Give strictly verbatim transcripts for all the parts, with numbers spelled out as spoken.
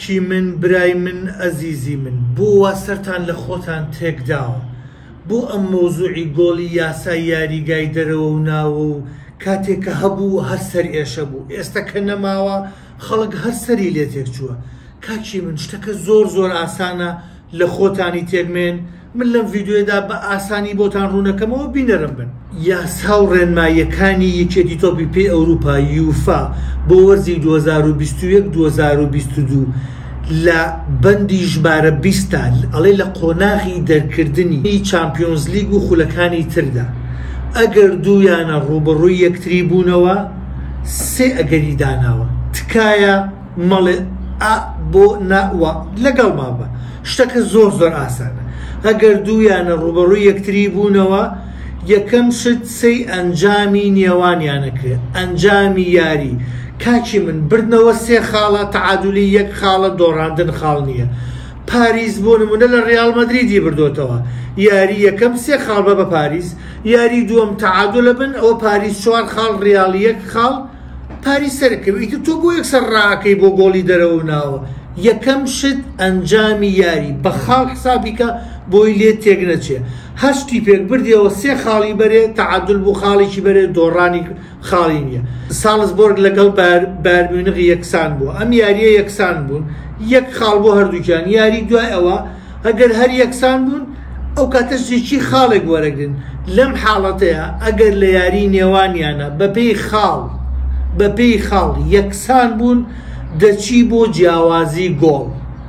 کاکی من برای من ئەزیزی من بۆ وا سەرتان لە خۆتان تێکداوە بۆ ئەم مۆزوعی گۆڵی یاسای یاریگای دەرەوە و ناوە و کاتێک کە هەبوو هەر سەر ئێشە بوو ئێستا کە نەماوە خەڵک هەر سەری لێ تێک چووە. کاکی من شتەکە زۆر زۆر ئاسانە لە خۆتانی تێگمێن. من لەم ڤیددیۆدا بە ئاسانی بۆتان ڕوونەکەمەوە بینەرم بن. یاسا و ڕێنماییەکانی یەکێتی تۆپی پێی ئەوروپا یوفا بۆ وەرزی دوو هەزار و بیست و یەک دوو هەزار و بیست و دوو لە بەندی ژمارە بیستە ئەڵێ لە قۆناغی دەرکردنی چامپیۆنز لیگ و خولەکانی تردا ئەگەر دوویانە ڕوبەڕووی یەکتری بوونەوە سێ ئەگەری داناوە تکایە مەڵێ ئا بۆ ناوە لەگەڵ مابە. شتەکە زۆر زۆر ئاسانە. ئەگەر دوویانە ڕوبەڕووی یەکتری بوونەوە یەکەم شت سەی ئەنجامی نێوانیانەکرێت ئەنجامی یاری. کاکی من بردنەوە سێ خاڵە تەعادولی یەک خاڵە دۆڕاندن خاڵ نییە. پاریس بۆ نمونە لە ڕیال مەدریدی بردوتەوە یاری یەکەم سێ خاڵ بە بە پاریس یاری دووەم تەعادولە بن ئەوە پاریس چوار خاڵ ڕیال یەک خاڵ پاریس سەرکەویتە تۆ بۆ یەکسەر ڕاکەی بۆ گۆڵی دەرەوە ناوە. یەکەم شت ئەنجامی یاری بە خاڵ حسابیکە بۆی لێ تێک نەچێ. هەشتی پێک بردیەوە سێ خاڵی بەرێ تەعادول بوو خاڵێکی بەرێ دۆڕانی خاڵی نییە. ساڵزبۆرگ لەگەڵ بایرن یەکسان بووە ئەم یاریە یەکسان بوون یەک خاڵ بۆ هەردووکیان یاری دوای ئەوە ئەگەر هەر یەکسان بوون ئەو کاتەشتێکی خاڵێک وەرەگرن. لەم حاڵەتەیە ئەگەر لە یاری نێوانیانە بەپێی خاڵ بەپێی خاڵ یەکسان بوون دەچی بۆ جیاوازی گۆڵ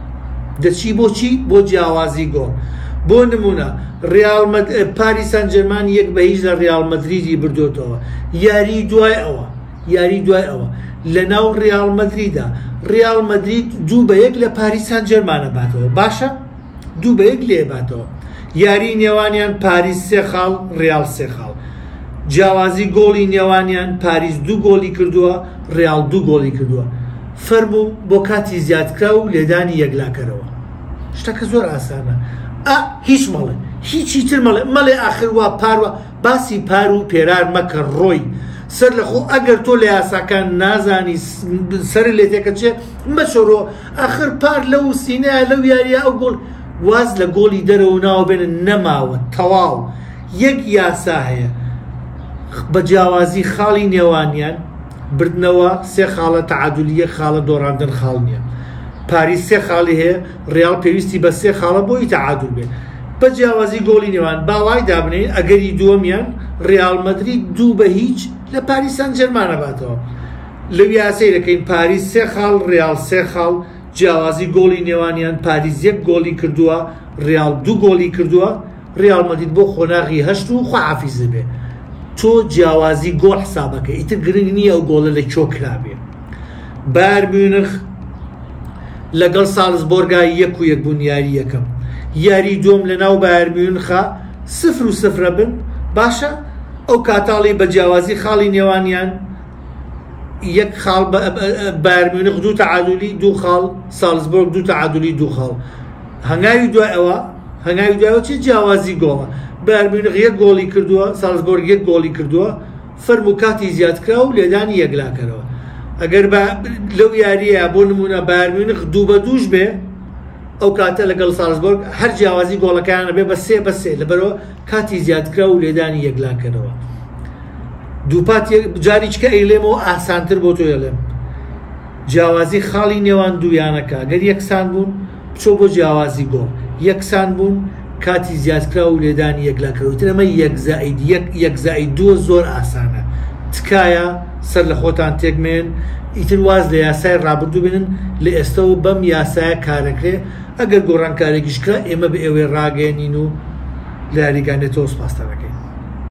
دەچی بۆ چی بۆ جیاوازی گۆڵ. بۆ نمونە ڕیال پاریس سەن ژەرمان یەک بە هیچ لە ڕیال مەدریدی بردوتەوە یاری دوای ئەوە یاری دوای ئەوە لە ناو ڕیال مەدریدا ڕیال مەدرید دوو بە یەک لە پاریس سەن ژەرمانە باتەوە باشە دوو بە یەک لێ باتەوە. یاری نێوانیان پاریس سێ خاڵ ڕیال سێ خاڵ. جیاوازی گۆڵی نێوانیان پاریس دوو گۆڵی کردووە ڕیال دوو گۆڵی کردووە. فەرموو بۆ کاتی زیادکرا و لێدانی یەکلاکەرەوە. شتەکە زۆر ئاسانە. ئا هیچ مەڵێ هیچی تر مەڵێ مەڵێ ئاخروا پاروە باسی پار و پێرار مەکە ڕۆی سەر لە خۆ ئەگەر تۆ لە یاساکان نازانی سەر لێ تێکە چێ مەچۆڕۆ ئاخر پار لەو سینەیە لەو یاریە ئەو گۆڵ واز لە گۆڵی دەرەوە ناوە بێنن نەماوە تەواو. یەک یاسا هەیە بە جیاوازی خاڵی نێوانیان بردنەوە سێ خاڵە تەعادولی یەک خاڵە دۆڕاندن خاڵ نییە. پاریس سێ خاڵی هەیە ڕیال پێویستی بە سێ خاڵە بۆی تەعادول بێ بە جیاوازی گۆڵی نێوان باوای دابنێن ئەگەری دووەمیان ڕیال مەدرید دوو بە هیچ لە پاریس سەن ژەرمانە باتەوە. لەو یاسەی دەکەین پاریس سێ خاڵ ڕیال سێ خاڵ جیاوازی گۆڵی نێوانیان پاریس یەک گۆڵی کردووە ڕیال دوو گۆڵی کردووە ڕیال مەدرید بۆ خۆناغی هەشت و خواحافیزە بێ. تۆ جیاوازی گۆڵ حسابەکە ئیتر گرنگ نییە ئەو گۆڵە لە کۆ کرابێ. بایر میونخ لەگەڵ ساڵزبۆرگای یەک و یەک بوون یاری یەکەم یاری دوم لە ناو بایر میونخە سفر و سفرە بن باشە ئەو کاتاڵی بە جیاوازی خاڵی نێوانیان یەک خاڵ بایر میونخ دوو تەعادولی دوو خاڵ ساڵزبۆرگ دوو تەعادولی دوو خاڵ. هەنگاوی دوای ئەوە هەنگاوی دوایەوە چی جیاوازی گۆڵە بایر میونخ یەک گۆڵی کردووە ساڵزبۆرگ یەک گۆڵی کردووە فەرموو کاتی زیادکرا و لێدانی یەکلاکەرەوە. ئەگەر لەو یاریە بۆ نمونە بایر میونخ دوو بە دووش بێ ئەو کاتە لەگەڵ ساڵزبۆرگ هەر جیاوازی گۆڵەکانە بێ بە سێ بە سێ لەبەرەوە کاتی زیادکرا و لێدانی یەکلاکەرەوە. دووپات جاری چکە ئەیلێمەوە ئاسانتر بۆ تۆ ئەڵێم جیاوازی خاڵی نێوان دوویانەکە گەر یەکسان بوون بچۆ بۆ جیاوازی گۆڵ یەکسان بوون کاتی زیادکرا و لێدانی یەکلاکەرەوە. تر ئەمە یەک زائید یەک یەک زائید دووە زۆر ئاسانە. تکایە سەر لە خۆتان تێکمێن ئیتر واز لە یاسای ڕابردوو بێنن لە ئێستەوە بەم یاسایە کارەکرێ ئەگەر گۆڕانکارێکیش کرا ئێمە بە ئێوەی ڕاگەێنین و لە یاریگانێتەوە سوپاسدارەکەین.